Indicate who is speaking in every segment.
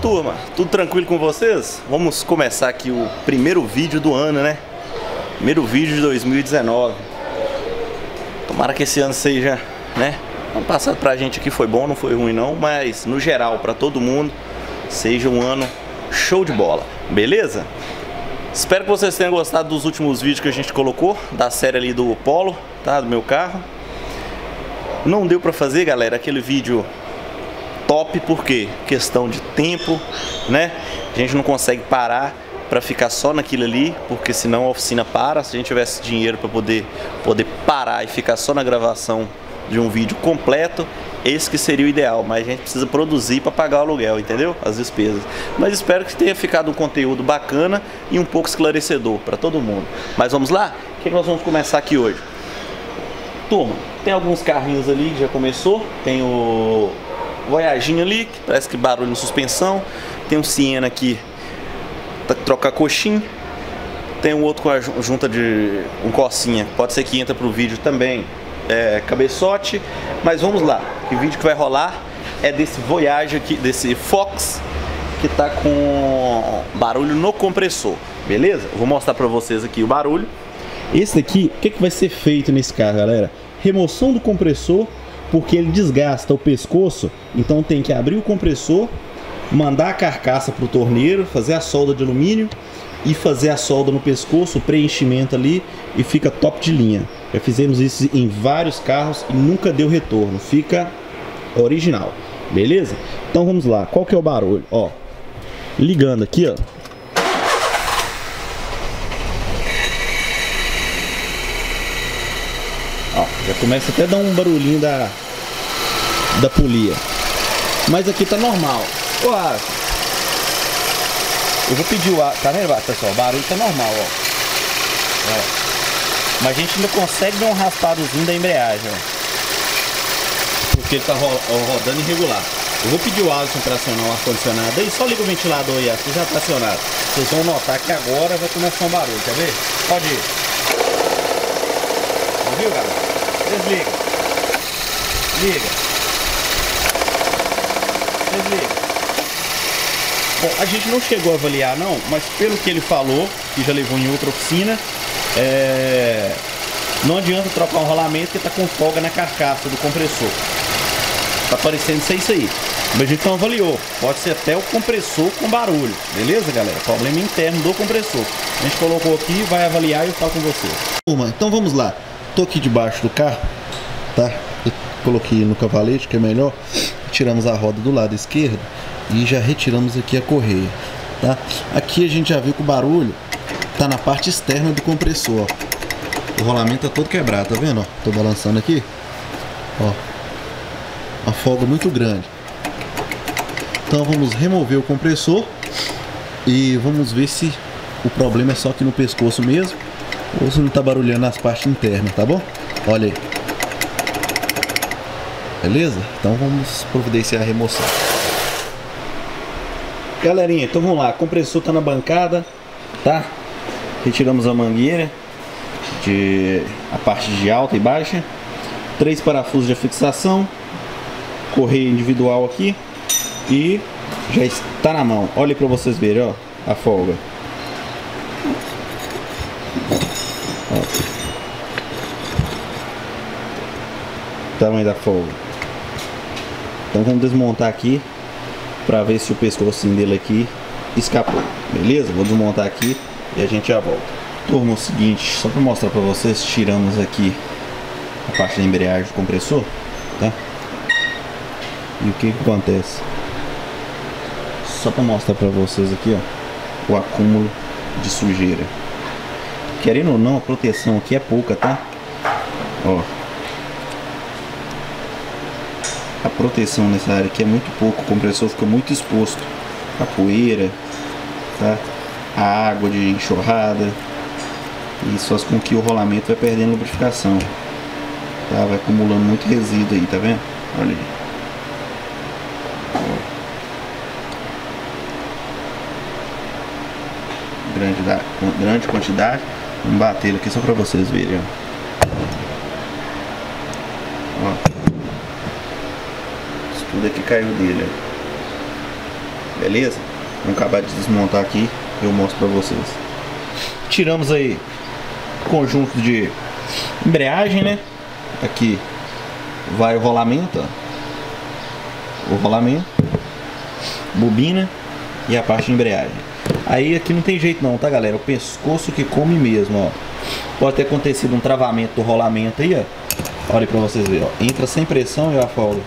Speaker 1: turma, tudo tranquilo com vocês? Vamos começar aqui o primeiro vídeo do ano, né? Primeiro vídeo de 2019. Tomara que esse ano seja, né? Ano passado pra gente aqui foi bom, não foi ruim não, mas no geral, pra todo mundo, seja um ano show de bola, beleza? Espero que vocês tenham gostado dos últimos vídeos que a gente colocou, da série ali do Polo, tá? Do meu carro. Não deu pra fazer, galera, aquele vídeo top, porque questão de tempo, né? A gente não consegue parar para ficar só naquilo ali, porque senão a oficina para. Se a gente tivesse dinheiro para poder parar e ficar só na gravação de um vídeo completo, esse que seria o ideal, mas a gente precisa produzir para pagar o aluguel, entendeu? As despesas. Mas espero que tenha ficado um conteúdo bacana e um pouco esclarecedor para todo mundo. Mas vamos lá? O que nós vamos começar aqui hoje? Turma, tem alguns carrinhos ali que já começou. Tem o Voyaginho ali, que parece que barulho na suspensão. Tem um Siena aqui para trocar coxinha. Tem um outro com a junta de um Corsinha, pode ser que entra pro vídeo também, cabeçote. Mas vamos lá, o vídeo que vai rolar é desse Voyage aqui, desse Fox, que tá com barulho no compressor, beleza? Eu vou mostrar pra vocês aqui o barulho. Esse daqui, o que vai ser feito nesse carro, galera? Remoção do compressor, porque ele desgasta o pescoço, então tem que abrir o compressor, mandar a carcaça para o torneiro, fazer a solda de alumínio e fazer a solda no pescoço, o preenchimento ali, e fica top de linha. Já fizemos isso em vários carros e nunca deu retorno, fica original, beleza? Então vamos lá, qual que é o barulho? Ó, ligando aqui, ó. Ó, já começa até a dar um barulhinho da polia. Mas aqui tá normal. Ô, eu vou pedir o ar. Tá vendo, pessoal? O barulho tá normal, ó. Mas a gente ainda consegue dar um raspadozinho da embreagem, ó. Porque ele tá rodando irregular. Eu vou pedir o Alisson para acionar o ar-condicionado aí. Só liga o ventilador aí, que já tá acionado. Vocês vão notar que agora vai começar um barulho, quer ver? Pode ir. Ouviu, galera? Desliga. Liga. Desliga. Bom, a gente não chegou a avaliar não, mas pelo que ele falou, que já levou em outra oficina, não adianta trocar um rolamento que tá com folga na carcaça do compressor. Tá parecendo ser isso aí. Mas a gente não avaliou. Pode ser até o compressor com barulho. Beleza, galera? Problema interno do compressor. A gente colocou aqui, vai avaliar e eu falo com você. Turma, então vamos lá. Tô aqui debaixo do carro, tá? Eu coloquei no cavalete, que é melhor. Tiramos a roda do lado esquerdo e já retiramos aqui a correia, tá? Aqui a gente já viu que o barulho tá na parte externa do compressor, ó. O rolamento tá todo quebrado, tá vendo? Ó, tô balançando aqui, ó, uma folga muito grande. Então vamos remover o compressor e vamos ver se o problema é só aqui no pescoço mesmo ou se não tá barulhando nas partes internas, tá bom? Olha aí. Beleza? Então vamos providenciar a remoção. Galerinha, então vamos lá. O compressor tá na bancada, tá? Retiramos a mangueira, a parte de alta e baixa. 3 parafusos de fixação, correia individual aqui e já está na mão. Olha para vocês verem, ó, a folga. Ó. Tamanho da folga. Então vamos desmontar aqui para ver se o pescocinho dele aqui escapou, beleza? Vou desmontar aqui e a gente já volta. Turma, é o seguinte, só para mostrar para vocês, tiramos aqui a parte da embreagem do compressor, tá? E o que acontece? Só para mostrar para vocês aqui, ó, o acúmulo de sujeira. Querendo ou não, a proteção aqui é pouca, tá? Ó, a proteção nessa área aqui é muito pouco, o compressor fica muito exposto à poeira, tá? A água de enxurrada, e isso faz com que o rolamento vai perdendo lubrificação, tá? Vai acumulando muito resíduo aí, tá vendo? Olha aí. Grande quantidade. Vamos bater aqui só para vocês verem, ó. Isso tudo aqui caiu dele, ó. beleza? Vamos acabar de desmontar aqui e eu mostro pra vocês. Tiramos aí o conjunto de embreagem, né? Aqui vai o rolamento, ó. O rolamento, bobina e a parte de embreagem. Aí aqui não tem jeito não, tá, galera? O pescoço que come mesmo, ó. Pode ter acontecido um travamento do rolamento aí, ó. Olha aí pra vocês verem, ó. Entra sem pressão e afoga.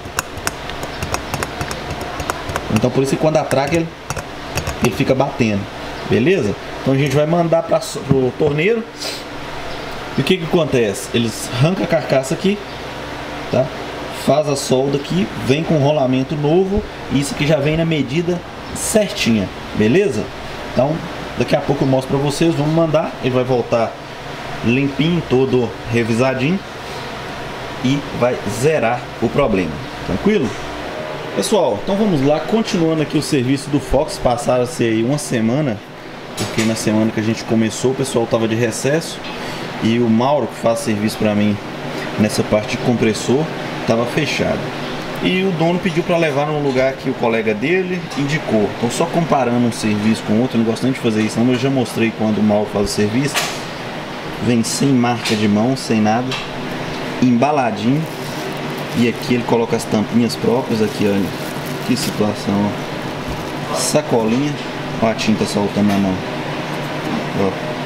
Speaker 1: Então por isso que quando atraca ele fica batendo, beleza? Então a gente vai mandar pro torneiro. E o que que acontece? Eles arrancam a carcaça aqui, tá? Faz a solda aqui, vem com o rolamento novo. E isso aqui já vem na medida certinha, beleza? Então daqui a pouco eu mostro pra vocês. Vamos mandar, ele vai voltar limpinho, todo revisadinho. E vai zerar o problema, tranquilo? Pessoal, então vamos lá, continuando aqui o serviço do Fox. Passaram-se aí uma semana, porque na semana que a gente começou o pessoal tava de recesso. E o Mauro, que faz serviço pra mim nessa parte de compressor, tava fechado. E o dono pediu para levar num lugar que o colega dele indicou. Então só comparando um serviço com outro, eu não gosto nem de fazer isso, não. Eu já mostrei quando o Mauro faz o serviço. Vem sem marca de mão, sem nada, embaladinho. E aqui ele coloca as tampinhas próprias. Aqui, olha que situação, ó. Sacolinha, ó, a tinta soltando na mão, ó.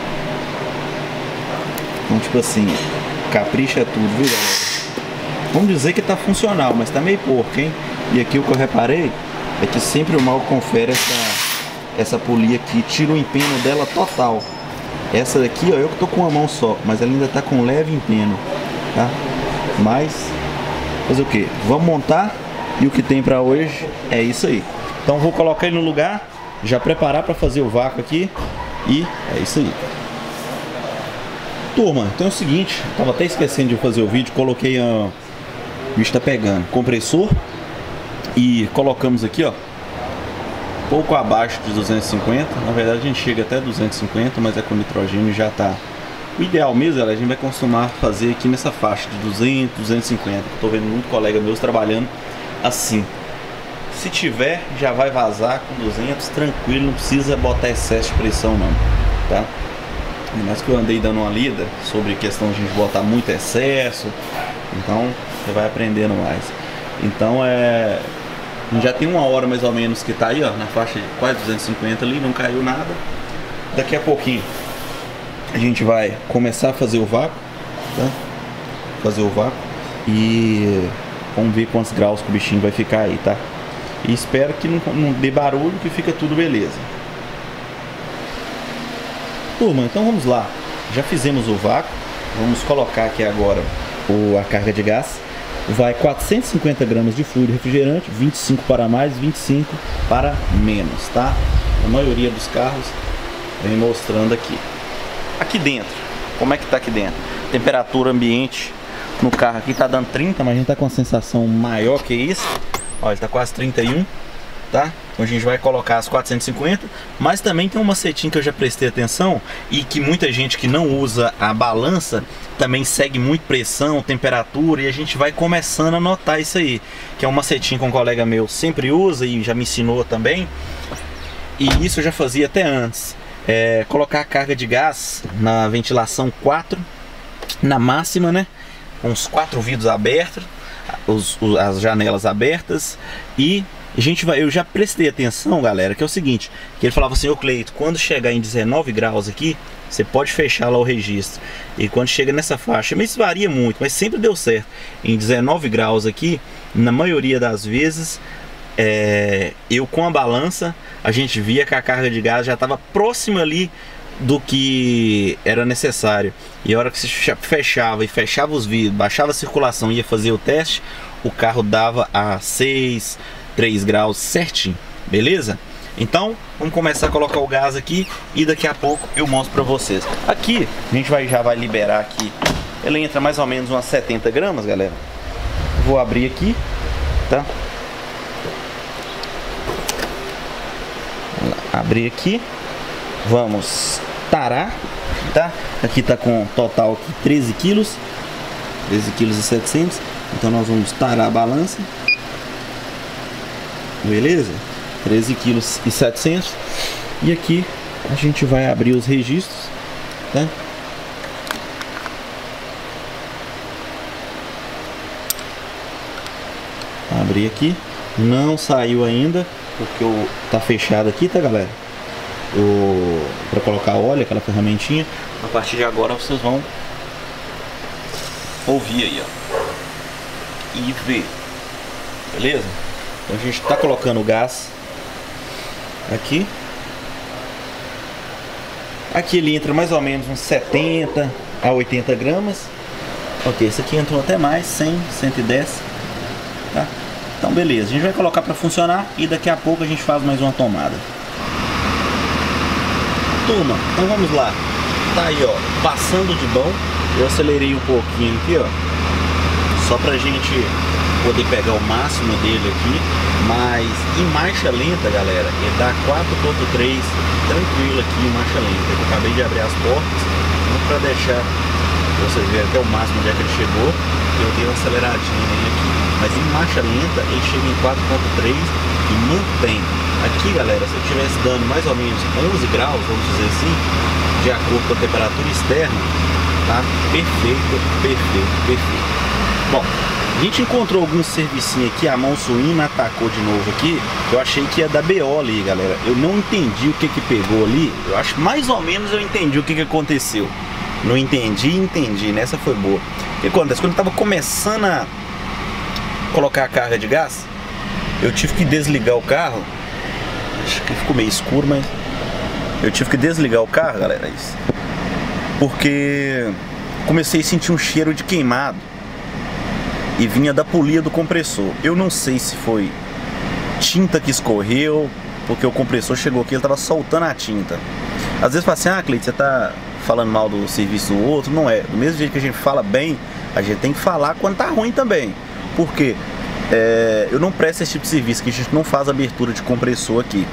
Speaker 1: Então tipo assim, capricha tudo, viu, galera? Vamos dizer que tá funcional, mas tá meio porco, hein? E aqui o que eu reparei é que sempre o Mauro confere essa polia aqui, tira o empeno dela total. Essa daqui, ó, eu que tô com uma mão só, mas ela ainda tá com leve empeno, tá? Mas fazer o que? Vamos montar, e o que tem pra hoje é isso aí. Então vou colocar ele no lugar, já preparar pra fazer o vácuo aqui, e é isso aí. Turma, então é o seguinte, tava até esquecendo de fazer o vídeo, coloquei o bicho tá pegando, compressor, e colocamos aqui, ó, pouco abaixo de 250, na verdade a gente chega até 250, mas é com nitrogênio já tá. O ideal mesmo, a gente vai costumar fazer aqui nessa faixa de 200, 250. Tô vendo muito colega meus trabalhando assim. Se tiver, já vai vazar com 200, tranquilo, não precisa botar excesso de pressão não, tá? Mas que eu andei dando uma lida sobre questão de a gente botar muito excesso, então você vai aprendendo mais. Então já tem uma hora mais ou menos que tá aí, ó, na faixa de quase 250 ali, não caiu nada. Daqui a pouquinho a gente vai começar a fazer o vácuo, tá? Fazer o vácuo e vamos ver quantos graus que o bichinho vai ficar aí, tá? E espero que não dê barulho, que fica tudo beleza. Turma, então vamos lá. Já fizemos o vácuo. Vamos colocar aqui agora a carga de gás. Vai 450 gramas de fluido refrigerante, 25 para mais, 25 para menos, tá? A maioria dos carros vem mostrando aqui. Aqui dentro, como é que tá aqui dentro? Temperatura ambiente no carro aqui tá dando 30, mas a gente tá com uma sensação maior que isso. Ó, ele tá quase 31, tá? Então a gente vai colocar as 450, mas também tem um macetinho que eu já prestei atenção e que muita gente que não usa a balança também segue muito pressão, temperatura, e a gente vai começando a notar isso aí, que é um macetinho que um colega meu sempre usa e já me ensinou também, e isso eu já fazia até antes. Colocar a carga de gás na ventilação 4, na máxima, né? Com os 4 vidros abertos, as janelas abertas, e eu já prestei atenção, galera, que é o seguinte, que ele falava assim: ô Cleito, quando chegar em 19 graus aqui, você pode fechar lá o registro. E quando chega nessa faixa, mas isso varia muito, mas sempre deu certo. Em 19 graus aqui, na maioria das vezes, eu com a balança, a gente via que a carga de gás já estava próxima ali do que era necessário. E a hora que se fechava os vidros, baixava a circulação e ia fazer o teste, o carro dava a 6, 3 graus certinho, beleza? Então vamos começar a colocar o gás aqui e daqui a pouco eu mostro para vocês. Aqui a gente já vai liberar aqui, ele entra mais ou menos umas 70 gramas, galera. Vou abrir aqui, tá? Abrir aqui, vamos tarar, tá? Aqui tá com total aqui 13 quilos, 13 quilos e 700. Então nós vamos tarar a balança, beleza? 13,7 kg. E aqui a gente vai abrir os registros, tá? Abrir aqui, não saiu ainda porque tá fechado aqui, tá, galera? Para colocar óleo, aquela ferramentinha. A partir de agora vocês vão ouvir aí, ó, e ver, beleza? Então a gente tá colocando o gás aqui. Aqui ele entra mais ou menos uns 70 a 80 gramas. Ok, esse aqui entrou até mais, 100, 110, tá? Então beleza, a gente vai colocar para funcionar e daqui a pouco a gente faz mais uma tomada. Turma, então vamos lá. Tá aí, ó, passando de bom. Eu acelerei um pouquinho aqui, ó, só pra gente poder pegar o máximo dele aqui. Mas em marcha lenta, galera, ele dá 4.3 tranquilo aqui em marcha lenta. Eu acabei de abrir as portas, não pra deixar vocês verem até o máximo onde é que ele chegou. Eu dei uma aceleradinha nele aqui, mas em marcha lenta ele chega em 4.3 e mantém. Aqui, galera, se eu estivesse dando mais ou menos 11 graus, vamos dizer assim, de acordo com a temperatura externa, tá? Perfeito, perfeito, perfeito. Bom, a gente encontrou alguns servicinhos aqui, a mão suína atacou de novo aqui. Eu achei que ia dar BO ali, galera. Eu não entendi o que pegou ali. Eu acho mais ou menos eu entendi o que aconteceu. Não entendi, nessa foi boa. O que acontece? Quando eu tava começando a colocar a carga de gás, eu tive que desligar o carro. Acho que ficou meio escuro, mas eu tive que desligar o carro, galera, isso. Porque comecei a sentir um cheiro de queimado e vinha da polia do compressor. Eu não sei se foi tinta que escorreu, porque o compressor chegou aqui, ele tava soltando a tinta. Às vezes fala assim, ah, Cleiton, você tá falando mal do serviço do outro. Não é, do mesmo jeito que a gente fala bem, a gente tem que falar quando tá ruim também. Por quê? Eu não presto esse tipo de serviço, que a gente não faz abertura de compressor aqui.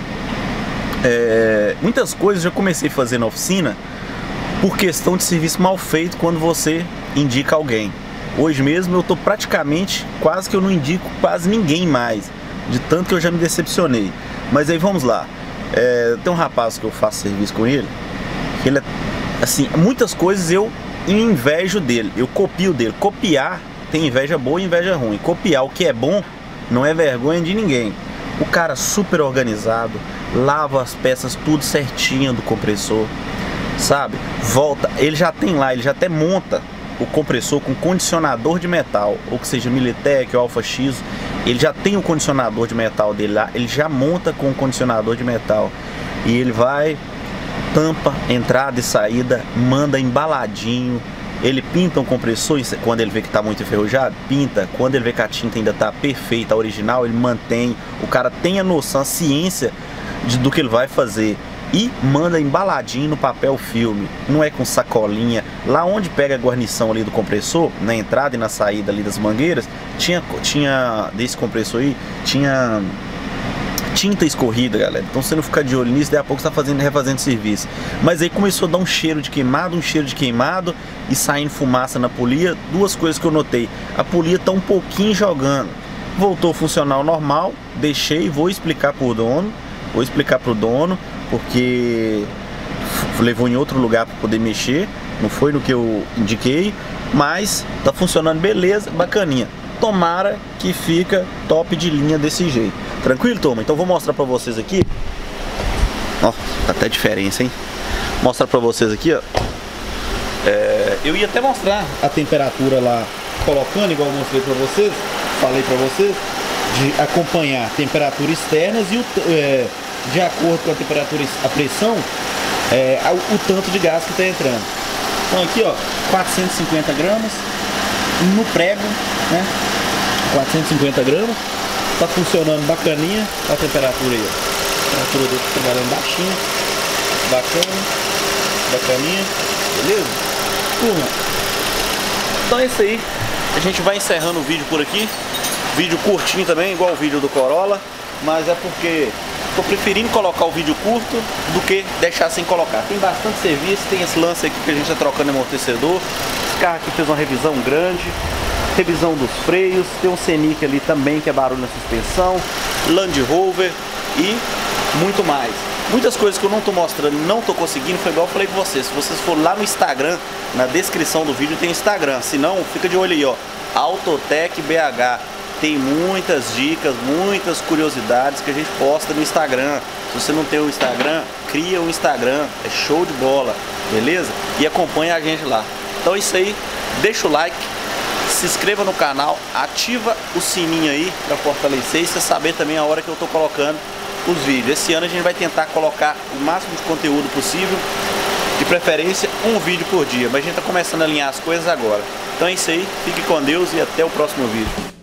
Speaker 1: Muitas coisas eu já comecei a fazer na oficina por questão de serviço mal feito quando você indica alguém. Hoje mesmo eu tô praticamente, quase que eu não indico quase ninguém mais, de tanto que eu já me decepcionei. Mas aí vamos lá, tem um rapaz que eu faço serviço com ele, que ele é, assim, muitas coisas eu invejo dele, eu copio dele. Copiar tem inveja boa e inveja ruim. Copiar o que é bom não é vergonha de ninguém. O cara super organizado, lava as peças tudo certinho do compressor, sabe? Volta, ele já tem lá, ele já até monta o compressor com condicionador de metal, ou que seja Militec ou Alfa X, ele já tem o condicionador de metal dele lá, ele já monta com o condicionador de metal e ele vai, tampa, entrada e saída, manda embaladinho. Ele pinta um compressor quando ele vê que está muito enferrujado, pinta. Quando ele vê que a tinta ainda está perfeita, a original, ele mantém. O cara tem a noção, a ciência do que ele vai fazer. E manda embaladinho no papel filme, não é com sacolinha. Lá onde pega a guarnição ali do compressor, na entrada e na saída ali das mangueiras, tinha desse compressor aí, tinha tinta escorrida, galera. Então você não ficar de olho nisso, daí a pouco você tá refazendo serviço. Mas aí começou a dar um cheiro de queimado e saindo fumaça na polia. Duas coisas que eu notei: a polia tá um pouquinho jogando. Voltou a funcionar ao normal, deixei, vou explicar pro dono. Porque levou em outro lugar para poder mexer, não foi no que eu indiquei, mas tá funcionando beleza, bacaninha. Tomara que fica top de linha desse jeito. Tranquilo, turma? Então vou mostrar pra vocês aqui. Ó, tá até diferença, hein? Mostrar pra vocês aqui, ó. Eu ia até mostrar a temperatura lá, colocando igual eu mostrei pra vocês, falei pra vocês, de acompanhar temperaturas externas e de acordo com a temperatura, a pressão, o tanto de gás que está entrando. Então aqui, ó, 450 gramas no prego, né? 450 gramas, tá funcionando bacaninha. A temperatura aí, ó. A temperatura dele trabalhando baixinha, bacaninha, beleza? Turma, então é isso aí. A gente vai encerrando o vídeo por aqui. Vídeo curtinho também, igual o vídeo do Corolla, mas é porque tô preferindo colocar o vídeo curto do que deixar sem colocar. Tem bastante serviço, tem esse lance aqui que a gente tá trocando amortecedor. Esse carro aqui fez uma revisão grande, revisão dos freios, tem um Scenic ali também que é barulho na suspensão, Land Rover, e muito mais. Muitas coisas que eu não tô mostrando, não tô conseguindo, foi igual eu falei com vocês. Se vocês forem lá no Instagram, na descrição do vídeo tem Instagram. Se não, fica de olho aí, ó, Autotech BH. Tem muitas dicas, muitas curiosidades que a gente posta no Instagram. Se você não tem o Instagram, cria um Instagram, é show de bola, beleza? E acompanha a gente lá. Então é isso aí, deixa o like, se inscreva no canal, ativa o sininho aí para fortalecer e você saber também a hora que eu tô colocando os vídeos. Esse ano a gente vai tentar colocar o máximo de conteúdo possível, de preferência um vídeo por dia, mas a gente tá começando a alinhar as coisas agora. Então é isso aí, fique com Deus e até o próximo vídeo.